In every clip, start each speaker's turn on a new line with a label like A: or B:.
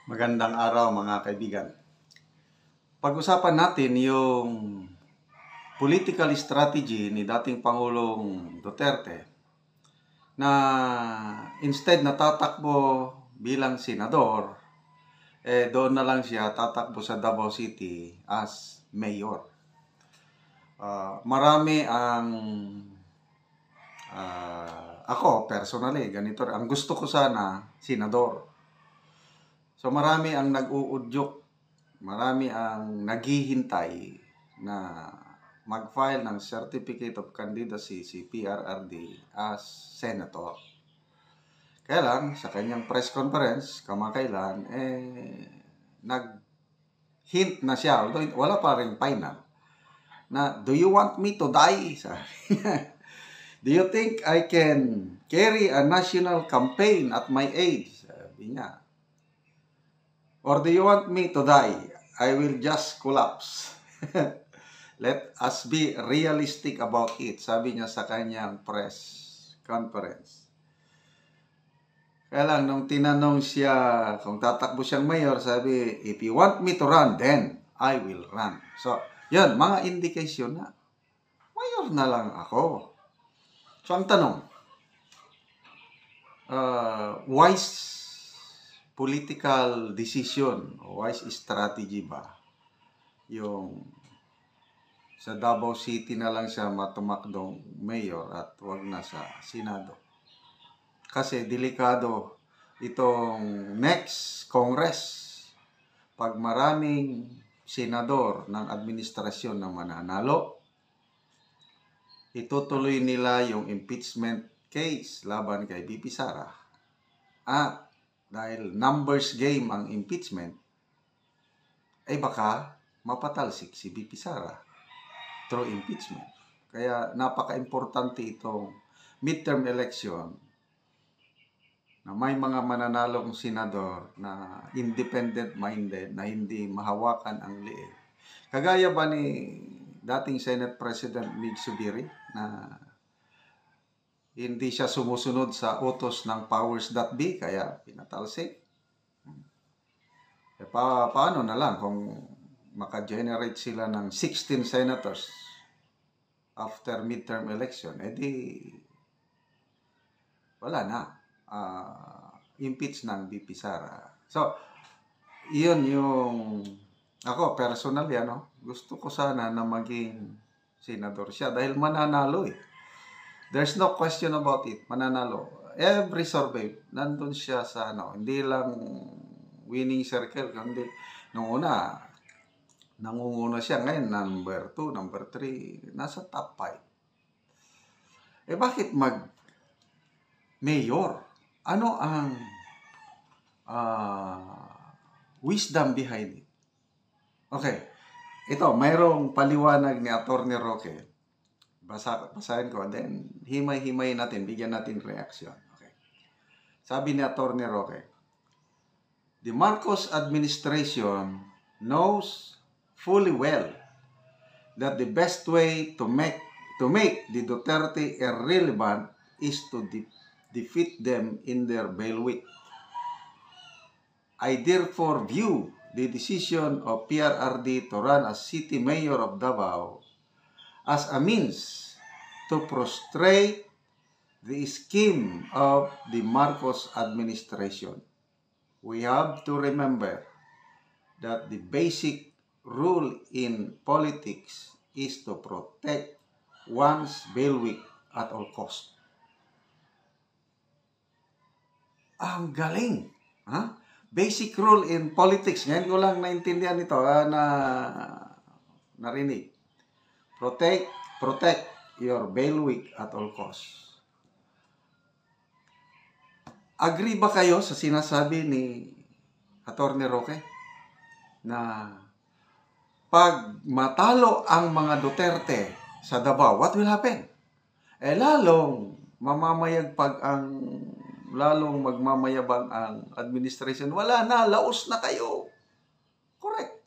A: Magandang araw mga kaibigan. Pag-usapan natin yung political strategy ni dating Pangulong Duterte na instead na tatakbo bilang senador, doon na lang siya tatakbo sa Davao City as mayor. Marami ang ako personally, ganito, ang gusto ko sana senador. So marami ang nag-uudyok, marami ang naghihintay na mag-file ng Certificate of Candidacy si PRRD as senator. Kaya lang, sa kanyang press conference, kamakailan, nag-hint na siya, although wala pa rin final, na, "Do you want me to die?" "Do you think I can carry a national campaign at my age?" Sabi niya. "Or do you want me to die? I will just collapse." Let us be realistic about it, sabi niya sa kanyang press conference. Kaya lang, nung tinanong siya kung tatakbo siyang mayor, sabi, "If you want me to run, then I will run." So, yun, mga indikasyon na mayor na lang ako. So, ang tanong, wise political decision o wise strategy ba yung sa Davao City na lang siya matumakdong mayor at wag na sa Senado? Kasi delikado itong next Congress. Pag maraming senador ng administrasyon na mananalo, itutuloy nila yung impeachment case laban kay VP Sara. At dahil numbers game ang impeachment, ay baka mapatalsik si VP Sara through impeachment. Kaya napaka-importante itong midterm election na may mga mananalong senador na independent-minded, na hindi mahawakan ang liit. Kagaya ba ni dating Senate President Mig Zubiri na hindi siya sumusunod sa utos ng powers that be, kaya pinatalsik? Paano na lang kung maka-generate sila ng 16 senators after midterm election? Di wala na. Impeach ng VP Sara. So, yun yung ako personally, gusto ko sana na maging senador siya dahil mananalo eh. There's no question about it. Mananalo. Every survey, nandun siya sa hindi lang winning circle, kundi nung una, nangunguna siya. Ngayon, number 2, number 3, nasa top 5. Bakit mag-mayor? Ano ang wisdom behind it? Okay. Ito, mayroong paliwanag ni Atty. Roque. Basahin ko, then himay-himay natin, bigyan natin reaction. Okay. Sabi ni Atty. Roque, "The Marcos administration knows fully well that the best way to make the Duterte irrelevant is to defeat them in their bailiwick. I therefore view the decision of PRRD to run as city mayor of Davao as a means to frustrate the scheme of the Marcos administration. We have to remember that the basic rule in politics is to protect one's bailiwick at all cost." Ang galing! Basic rule in politics. Ngayon ko lang naintindihan ito na narinig. Protect your bailiwick at all costs. Agree ba kayo sa sinasabi ni Atty. Roque na pag matalo ang mga Duterte sa Davao, what will happen? Lalong magmamayabang ang administration. Wala na, laos na kayo. Correct.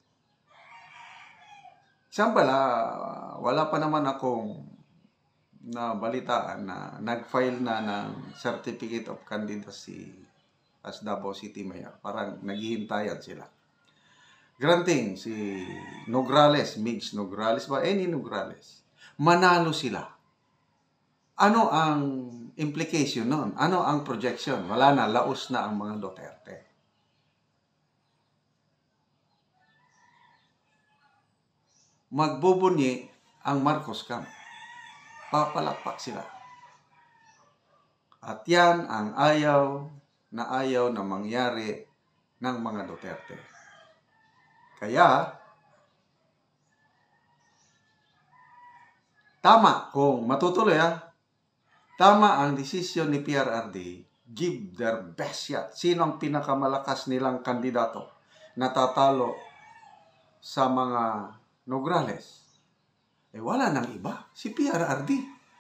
A: Example, wala pa naman akong na balitaan na nag-file na ng Certificate of Candidacy as Davao City Mayor. Parang naghihintayan sila. Granting, si Nograles, Migs Nograles ba? Any Nograles. Manalo sila. Ano ang implication nun? Ano ang projection? Wala na, laos na ang mga Duterte. Magbubunyi ang Marcos Camp. Papalakpak sila. At yan ang ayaw na mangyari ng mga Duterte. Kaya, tama kung matutuloy tama ang desisyon ni PRRD, give their best shot. Sino ang pinakamalakas nilang kandidato na tatalo sa mga Nograles? Wala nang iba. Si PRRD.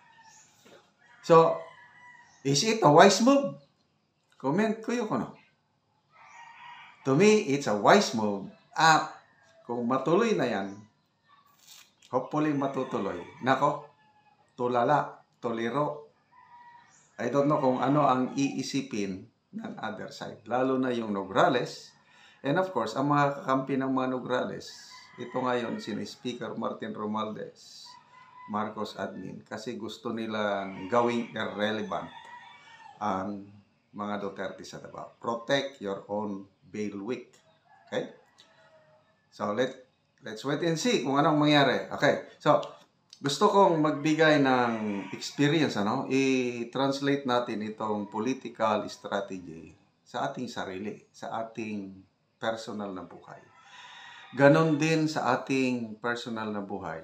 A: So, is it a wise move? Comment kayo kung ano. To me, it's a wise move. At kung matuloy na yan, hopefully matutuloy. Nako, tulala, tuliro. I don't know kung ano ang iisipin ng other side. Lalo na yung Nograles. And of course, ang mga kakampi ng mga Nograles, ito ngayon, sina Speaker Martin Romualdez, Marcos admin, kasi gusto nilang gawing irrelevant ang mga Duterte sa Davao. Protect your own bailiwick. Okay? So, let's wait and see kung anong mangyari. Okay. So, gusto kong magbigay ng experience, i-translate natin itong political strategy sa ating sarili, sa ating personal na buhay. Ganon din sa ating personal na buhay.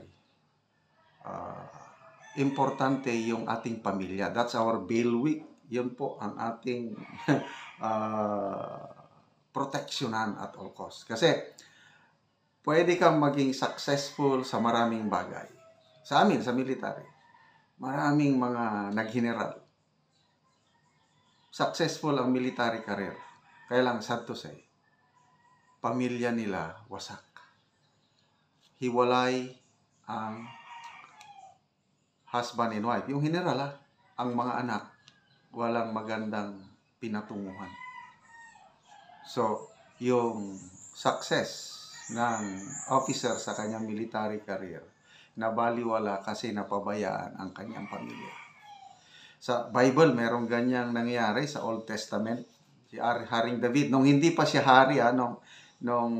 A: Importante yung ating pamilya. That's our bailiwick. Yun po ang ating proteksyonan at all costs. Kasi, pwede kang maging successful sa maraming bagay. Sa amin, sa military, maraming mga naggeneral. Successful ang military career. Kaya lang, sad to say, pamilya nila wasak. Hiwalay ang husband and wife. Yung general, ang mga anak, walang magandang pinatunguhan. So, yung success ng officer sa kanyang military career, nabaliwala kasi napabayaan ang kanyang pamilya. Sa Bible, merong ganyang nangyari sa Old Testament. Si Haring David, nung hindi pa siya hari, nung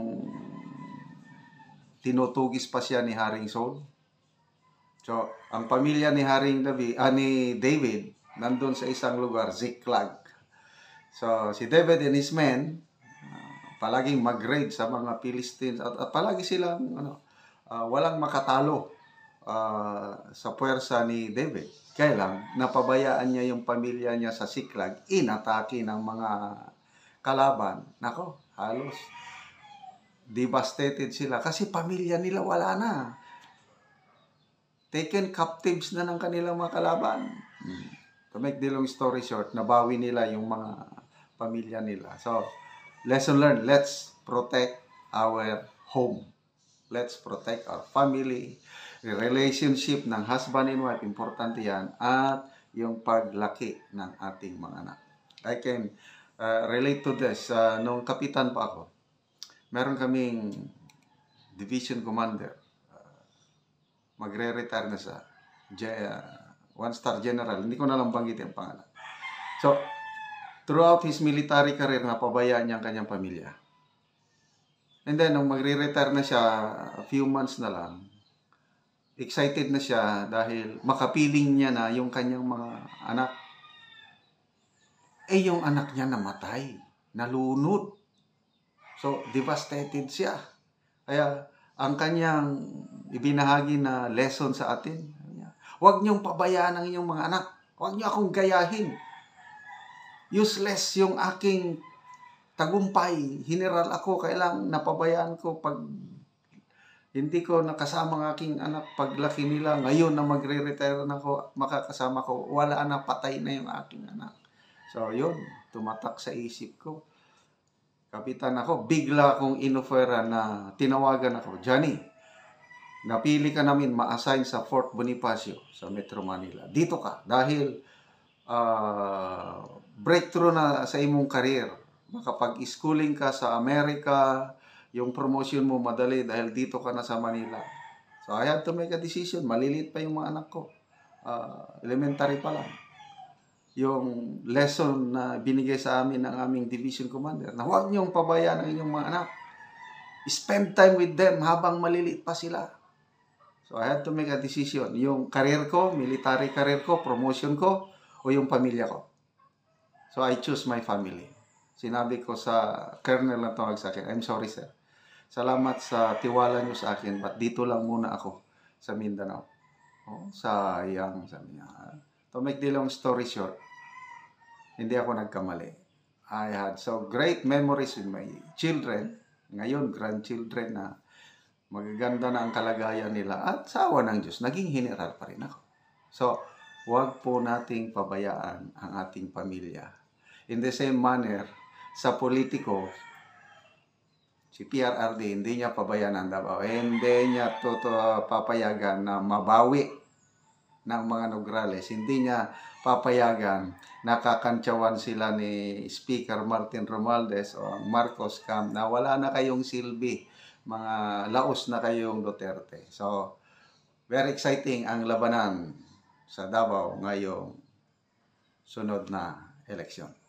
A: tinutugis pa siya ni Haring Saul. So, ang pamilya ni ni David, nandun sa isang lugar, Ziklag. So, si David and his men, palaging mag-raid sa mga Philistines at palagi silang walang makatalo sa puwersa ni David. Kaya lang, napabayaan niya yung pamilya niya sa Ziklag, inatake ng mga kalaban. Nako, halos devastated sila kasi pamilya nila wala na. Taken captives na ng kanilang mga kalaban. To make the long story short, nabawi nila yung mga pamilya nila. So, lesson learned, let's protect our home. Let's protect our family. Relationship ng husband and wife, importante yan. At yung paglaki ng ating mga anak. I can relate to this. Nung kapitan pa ako, meron kaming division commander. Magre-retire na sa one-star general. Hindi ko na lang banggitin ang pangalan. So, throughout his military career, napabayaan niya ang kanyang pamilya. And then, nung magre-retire na siya, a few months na lang, excited na siya dahil makapiling niya na yung kanyang mga anak. Yung anak niya namatay, nalunod. So, devastated siya. Kaya, ang kanyang ibinahagi na lesson sa atin, huwag niyong pabayaan ang inyong mga anak. Huwag niyo akong gayahin. Useless yung aking tagumpay. General ako, kailang napabayaan ko pag hindi ko nakasama ang aking anak paglaki nila. Ngayon na magre-retire na ako, makakasama ko, wala na, patay na yung aking anak. So, yun, tumatak sa isip ko. Kapitan ako, bigla akong inofera na tinawagan ako, Johnny, napili ka namin ma-assign sa Fort Bonifacio sa Metro Manila. Dito ka dahil breakthrough na sa imong career. makapag-schooling ka sa Amerika, yung promotion mo madali dahil dito ka na sa Manila. So I had to make a decision. Maliliit pa yung mga anak ko. Elementary pa lang. Yung lesson na binigay sa amin ng aming division commander na huwag niyong pabayaan ang inyong mga anak. Spend time with them habang maliliit pa sila. So I had to make a decision. Yung career ko, military career ko, promotion ko, o yung pamilya ko. So I choose my family. Sinabi ko sa colonel na tawag sa akin, I'm sorry sir. Salamat sa tiwala niyo sa akin, but dito lang muna ako sa Mindanao. Oh, sayang, sabi niya. To make the long story short, hindi ako nagkamali. I had so great memories with my children, ngayon grandchildren na magaganda na ang kalagayan nila at sa awa ng Diyos, naging general pa rin ako. So, huwag po nating pabayaan ang ating pamilya. In the same manner, sa politiko, si PRRD, hindi niya pabayaan ang Davao. Hindi niya papayagan na mabawi ng mga Nograles. Hindi niya papayagan na kakantsawan sila ni Speaker Martin Romualdez o Marcos Camp na wala na kayong silbi, mga laos na kayong Duterte. So, very exciting ang labanan sa Davao ngayong sunod na eleksyon.